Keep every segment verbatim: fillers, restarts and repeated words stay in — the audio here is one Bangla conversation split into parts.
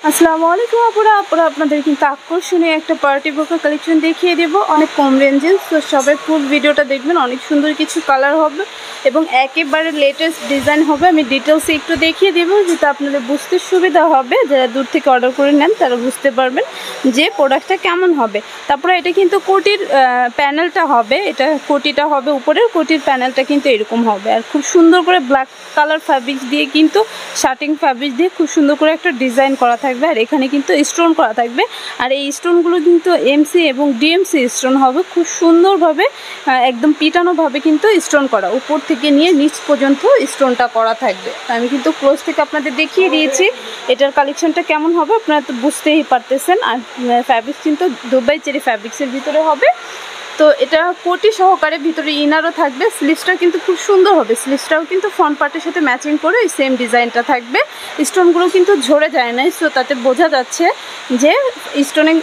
আসসালামু আলাইকুম আপুরা আপুরা আপনাদের কিন্তু আকর্ষণীয় একটা পার্টি বোরকা কালেকশন দেখিয়ে দেব অনেক কম রেঞ্জে। তো সবাই ফুল ভিডিওটা দেখবেন, অনেক সুন্দর কিছু কালার হবে এবং একেবারে লেটেস্ট ডিজাইন হবে। আমি ডিটেলসে একটু দেখিয়ে দেবো যেটা আপনাদের বুঝতে সুবিধা হবে। যারা দূর থেকে অর্ডার করে নেন তারা বুঝতে পারবেন যে প্রোডাক্টটা কেমন হবে। তারপরে এটা কিন্তু কোটির প্যানেলটা হবে, এটা কোটিটা হবে উপরের, কোটির প্যানেলটা কিন্তু এরকম হবে। আর খুব সুন্দর করে ব্ল্যাক কালার ফ্যাব্রিক দিয়ে কিন্তু শার্টিং ফ্যাব্রিক দিয়ে খুব সুন্দর করে একটা ডিজাইন করা থাকবে। আর এখানে কিন্তু স্টোন করা থাকবে, আর এই স্টোনগুলো কিন্তু এমসি এবং ডিএমসি স্টোন হবে। খুব সুন্দরভাবে একদম পিটানোভাবে কিন্তু স্টোন করা, উপর থেকে নিয়ে নিচ পর্যন্ত স্টোনটা করা থাকবে। আমি কিন্তু ক্লোজ থেকে আপনাদের দেখিয়ে দিয়েছি এটার কালেকশনটা কেমন হবে, আপনারা তো বুঝতেই পারতেছেন। আর ফ্যাব্রিক্স কিন্তু দুবাই চেরি ফ্যাব্রিক্সের ভিতরে হবে। তো এটা কোটি সহকারে ভিতরে ইনারও থাকবে। স্লিভসটা কিন্তু খুব সুন্দর হবে, স্লিভসটাও কিন্তু ফ্রন্ট পার্টের সাথে ম্যাচিং করে ওই সেম ডিজাইনটা থাকবে। স্টোনগুলো কিন্তু ঝরে যায় না, সো তাতে বোঝা যাচ্ছে যে স্টোনের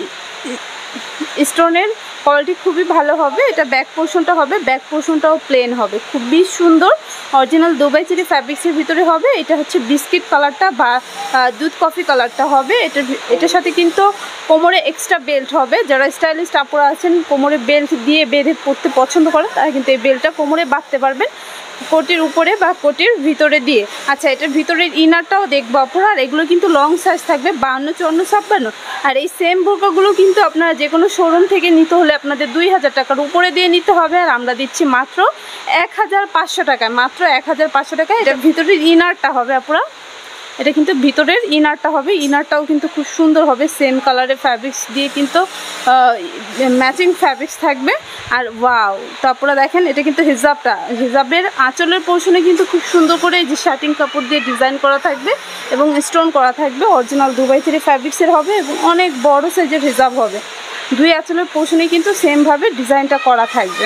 স্টোনের কোয়ালিটি খুবই ভালো হবে। এটা ব্যাক পোর্শনটা হবে, ব্যাক পোর্শনটাও প্লেন হবে, খুবই সুন্দর অরিজিনাল দুবাই চেরি ফ্যাব্রিক্সের ভিতরে হবে। এটা হচ্ছে বিস্কিট কালারটা বা দুধ কফি কালারটা হবে। এটার এটার সাথে কিন্তু কোমরে এক্সট্রা বেল্ট হবে। যারা স্টাইলিস্ট আপুরা আছেন কোমরে বেল্ট দিয়ে বেঁধে পরতে পছন্দ করেন তারা কিন্তু এই বেল্টটা কোমরে বাঁধতে পারবেন, কোটির উপরে বা কোটির ভিতরে দিয়ে। আচ্ছা, এটার ভিতরের ইনারটাও দেখবো আপুরা। আর এগুলো কিন্তু লং সাইজ থাকবে, বান্ন চুয়ান্ন ছাপ্পান্ন। আর এই সেম বোরকাগুলো কিন্তু আপনারা যে কোনো শোরুম থেকে নিতে হলে আপনাদের দুই হাজার টাকার উপরে দিয়ে নিতে হবে। আর আমরা দিচ্ছি মাত্র এক হাজার পাঁচশো টাকায়, মাত্র এক হাজার পাঁচশো টাকায়। এটার ভিতরের ইনারটা হবে আপুরা, এটা কিন্তু ভিতরের ইনারটা হবে। ইনারটাও কিন্তু খুব সুন্দর হবে, সেম কালারের ফ্যাব্রিক্স দিয়ে কিন্তু ম্যাচিং ফ্যাব্রিক্স থাকবে। আর ওয়াও, তারপরে দেখেন এটা কিন্তু হিজাবটা, হিজাবের আঁচলের পোর্শনে কিন্তু খুব সুন্দর করে এই যে শার্টিং কাপড় দিয়ে ডিজাইন করা থাকবে এবং স্টোন করা থাকবে। অরিজিনাল দুবাই চেরি ফ্যাব্রিক্সের হবে এবং অনেক বড় সাইজের হিজাব হবে। দুই আঁচলের পোর্শনে কিন্তু সেমভাবে ডিজাইনটা করা থাকবে।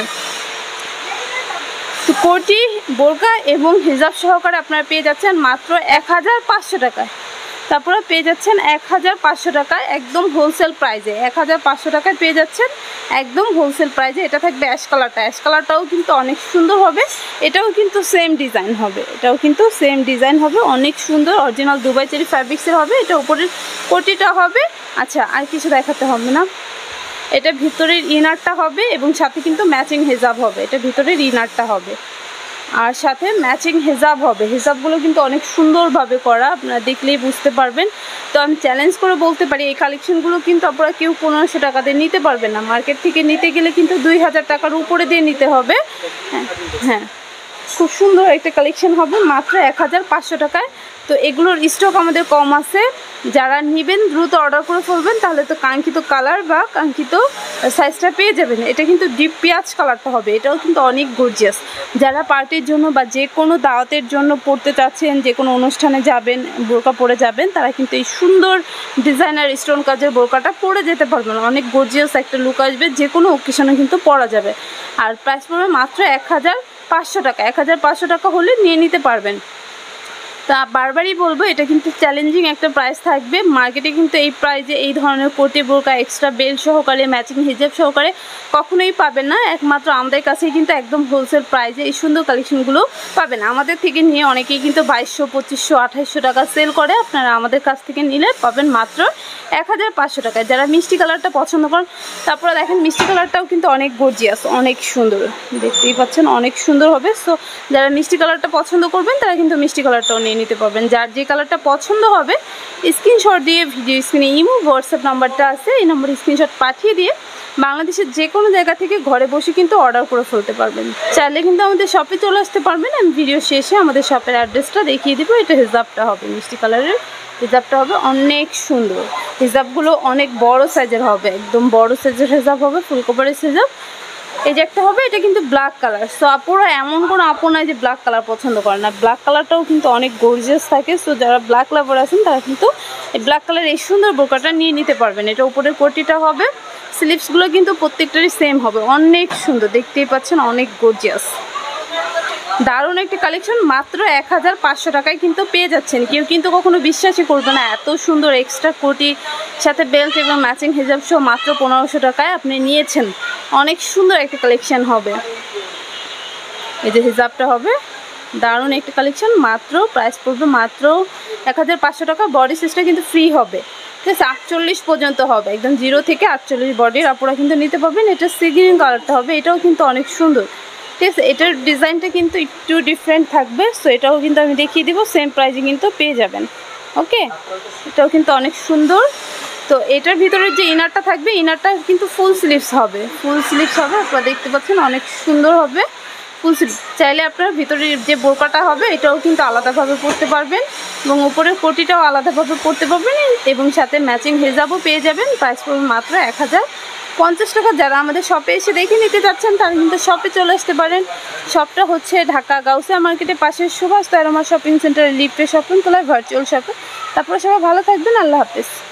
তো কোটি বোরকা এবং হিজাব সহকারে আপনারা পেয়ে যাচ্ছেন মাত্র এক হাজার পাঁচশো টাকায়। তারপরে পেয়ে যাচ্ছেন এক হাজার পাঁচশো টাকায় একদম হোলসেল প্রাইজে, এক হাজার পাঁচশো টাকায় পেয়ে যাচ্ছেন একদম হোলসেল প্রাইজে। এটা থাকবে অ্যাশ কালারটা, অ্যাশ কালারটাও কিন্তু অনেক সুন্দর হবে। এটাও কিন্তু সেম ডিজাইন হবে, এটাও কিন্তু সেম ডিজাইন হবে, অনেক সুন্দর অরিজিনাল দুবাই চেরি ফ্যাব্রিক্সের হবে। এটা উপরের কোটিটা হবে। আচ্ছা, আর কিছু দেখাতে হবে না। এটা ভিতরের ইনারটা হবে এবং সাথে কিন্তু ম্যাচিং হেজাব হবে। এটা ভিতরের ইনারটা হবে আর সাথে ম্যাচিং হেজাব হবে। হেজাবগুলো কিন্তু অনেক সুন্দরভাবে করা, আপনারা দেখলেই বুঝতে পারবেন। তো আমি চ্যালেঞ্জ করে বলতে পারি এই কালেকশনগুলো কিন্তু আপনারা কেউ পনেরোশো টাকাতে নিতে পারবেন না। মার্কেট থেকে নিতে গেলে কিন্তু দুই হাজার টাকার উপরে দিয়ে নিতে হবে। হ্যাঁ হ্যাঁ, খুব সুন্দর একটা কালেকশন হবে মাত্র এক হাজার পাঁচশো টাকায়। তো এগুলোর স্টক আমাদের কম আছে, যারা নেবেন দ্রুত অর্ডার করে ফেলবেন, তাহলে তো কাঙ্ক্ষিত কালার বা কাঙ্ক্ষিত সাইজটা পেয়ে যাবেন। এটা কিন্তু ডিপ পেঁয়াজ কালারটা হবে, এটাও কিন্তু অনেক গর্জিয়াস। যারা পার্টির জন্য বা যে কোনো দাওয়াতের জন্য পড়তে চাচ্ছেন, যে কোনো অনুষ্ঠানে যাবেন বোরকা পরে যাবেন, তারা কিন্তু এই সুন্দর ডিজাইনার স্টোন কাজের বোরকাটা পরে যেতে পারবেন। অনেক গর্জিয়াস একটা লুক আসবে, যে কোনো অকেশনে কিন্তু পরা যাবে। আর প্রাইস পড়বে মাত্র এক হাজার পাঁচশো টাকা। এক হাজার পাঁচশো টাকা হলে নিয়ে নিতে পারবেন। তা বারবারই বলবো এটা কিন্তু চ্যালেঞ্জিং একটা প্রাইস থাকবে। মার্কেটে কিন্তু এই প্রাইজে এই ধরনের কোটি বোরকা এক্সট্রা বেল্ট সহকারে ম্যাচিং হিজাব সহকারে কখনোই পাবেন না। একমাত্র আমাদের কাছেই কিন্তু একদম হোলসেল প্রাইজে এই সুন্দর কালেকশনগুলো পাবেন। আমাদের থেকে নিয়ে অনেকেই কিন্তু বাইশশো পঁচিশশো আঠাইশশো টাকা সেল করে, আপনারা আমাদের কাছ থেকে নিলে পাবেন মাত্র এক হাজার পাঁচশো টাকায়। যারা মিষ্টি কালারটা পছন্দ করেন, তারপরে দেখেন মিষ্টি কালারটাও কিন্তু অনেক গর্জিয়াস, অনেক সুন্দর, দেখতেই পাচ্ছেন অনেক সুন্দর হবে। সো যারা মিষ্টি কালারটা পছন্দ করবেন তারা কিন্তু মিষ্টি কালারটাও নিয়ে নিতে পারবেন। যার যে কালারটা পছন্দ হবে স্ক্রিনশট দিয়ে ভিডিও স্ক্রিনে ইমো হোয়াটসঅ্যাপ নাম্বারটা আছে, এই নম্বরে স্ক্রিনশট পাঠিয়ে দিয়ে বাংলাদেশের যে কোনো জায়গা থেকে ঘরে বসে কিন্তু অর্ডার করে ফেলতে পারবেন। চাইলে কিন্তু আমাদের শপে চলে আসতে পারবেন। আমি ভিডিও শেষে আমাদের শপের অ্যাড্রেসটা দেখিয়ে দেবো। এটা হিজাবটা হবে, মিষ্টি কালারের হিজাবটা হবে, অনেক সুন্দর। হিজাবগুলো অনেক বড় সাইজের হবে, একদম বড় সাইজের হিজাব হবে, ফুল কভারের হিজাব। এই যে একটা হবে, এটা কিন্তু ব্ল্যাক কালার। সো আপুরা এমন কোনো আপু নাই যে ব্ল্যাক কালার পছন্দ করে না, ব্ল্যাক কালারটাও কিন্তু অনেক গর্জিয়াস থাকে। সো যারা ব্ল্যাক লাভার আছেন তারা কিন্তু এই ব্ল্যাক কালার এই সুন্দর বোরকাটা নিয়ে নিতে পারবেন। এটা উপরের কোটিটা হবে, স্লিভসগুলো কিন্তু প্রত্যেকটারই সেম হবে, অনেক সুন্দর, দেখতেই পাচ্ছেন অনেক গর্জিয়াস। দারুণ একটি কালেকশন, মাত্র এক হাজার পাঁচশো টাকায় কিন্তু পেয়ে যাচ্ছেন। কেউ কিন্তু কখনো বিশ্বাসই করবে না এত সুন্দর এক্সট্রা কোটি সাথে বেল্ট এবং ম্যাচিং হিজাব সহ মাত্র পনেরোশো টাকায় আপনি নিয়েছেন। অনেক সুন্দর একটা কালেকশন হবে। এই যে হিজাবটা হবে, দারুণ একটা কালেকশন, মাত্র প্রাইস পড়বে মাত্র এক হাজার পাঁচশো টাকা। বডি সাইজটা কিন্তু ফ্রি হবে, ঠিক আছে, আটচল্লিশ পর্যন্ত হবে, একদম জিরো থেকে আটচল্লিশ বডির আপনারা কিন্তু নিতে পারবেন। এটা সি গ্রিন কালারটা হবে, এটাও কিন্তু অনেক সুন্দর, ঠিক আছে। এটার ডিজাইনটা কিন্তু একটু ডিফারেন্ট থাকবে, সো এটাও কিন্তু আমি দেখিয়ে দিব, সেম প্রাইসে কিন্তু পেয়ে যাবেন। ওকে, এটাও কিন্তু অনেক সুন্দর। তো এটার ভিতরে যে ইনারটা থাকবে, ইনারটা কিন্তু ফুল স্লিভস হবে, ফুল স্লিভস হবে, আপনারা দেখতে পাচ্ছেন অনেক সুন্দর হবে ফুল স্লিভ। চাইলে আপনার ভিতরে যে বোরকাটা হবে এটাও কিন্তু আলাদাভাবে পরতে পারবেন, এবং উপরের কোটিটাও আলাদাভাবে পরতে পারবেন, এবং সাথে ম্যাচিং হেজাবও পেয়ে যাবেন। প্রাইস পড়বে মাত্র এক হাজার পঞ্চাশ টাকা। যারা আমাদের শপে এসে দেখে নিতে যাচ্ছেন তারা কিন্তু শপে চলে আসতে পারেন। শপটা হচ্ছে ঢাকা গাউসিয়া মার্কেটের পাশে সুভাষ তারমা শপিং সেন্টারের লিফটে শপিং তলায় ভার্চুয়াল শপে। তারপরে সবাই ভালো থাকবেন, আল্লাহ হাফেজ।